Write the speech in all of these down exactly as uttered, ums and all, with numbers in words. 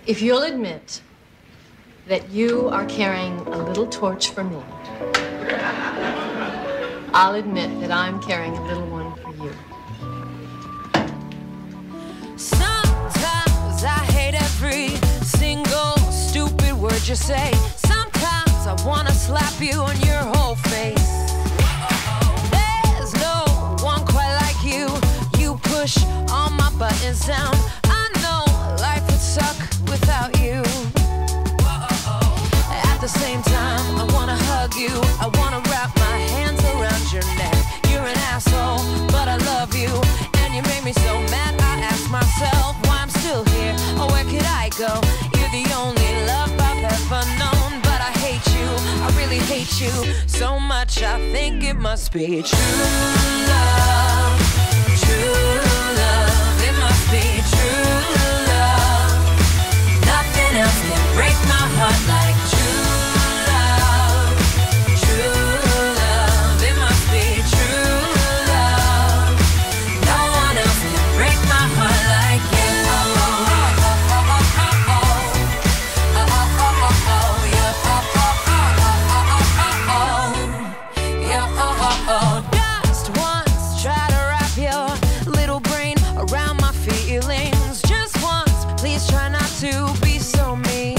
If you'll admit that you are carrying a little torch for me, I'll admit that I'm carrying a little one for you. Sometimes I hate every single stupid word you say. Sometimes I wanna slap you on your whole face. There's no one quite like you. You push all my buttons down. I know life would suck without you. At the same time, I wanna hug you. I wanna wrap my hands around your neck. You're an asshole, but I love you. And you made me so mad, I ask myself why I'm still here. Or where could I go? You're the only love I've ever known. But I hate you, I really hate you so much, I think it must be true love. True love, it must be true love. Nothing else can break my heart like true love. True love, it must be true love. No one else can break my heart like you. Just once, try to wrap your little brain around my feelings. Just once, please try not to be so mean.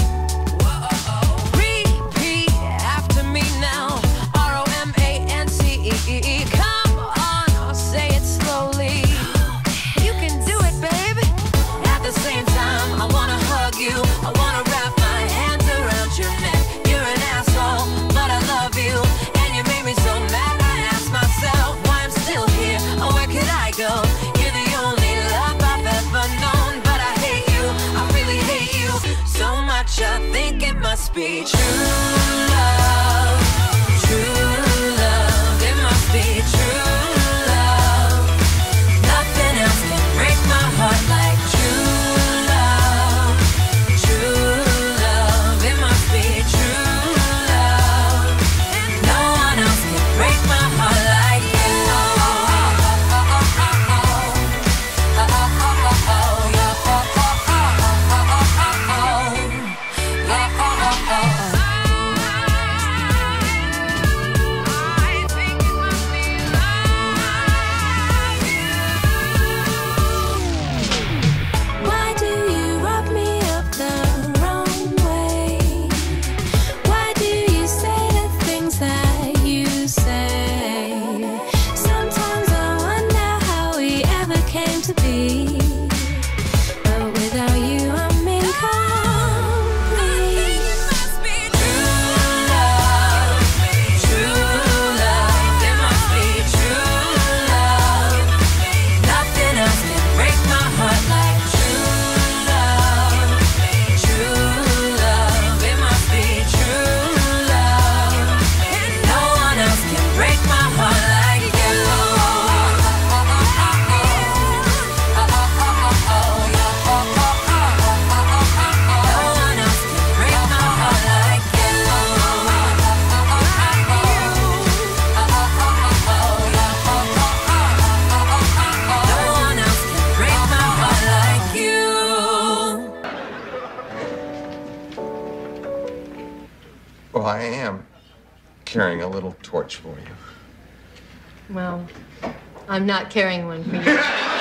Repeat after me now. R O M A N C E E. Come on, I'll say it slowly. You can do it, baby. At the same time, I wanna hug you. I wanna wrap my hands around your neck. You're an asshole, but I love you. And you made me so mad, I ask myself why I'm still here. Or where could I go? You're the only love I've ever known. But I hate you, I really hate you so much, I think it must be true love. True love, it must be true love. Nothing else can break my heart like true love. True love, it must be true love. No one else can break my heart like you. Why do you rub me up the wrong way? Why do you say the things that you say? Sometimes I wonder how we ever came to be. But without you, I'm incomplete. True love, true love, it must be true love. Nothing else can break my heart like true love. True love, it must be true love. No one else can break my heart like you. No one else can break my heart like you. No one else can break my heart like you. Well, I am carrying a little torch for you. Well, I'm not carrying one for you.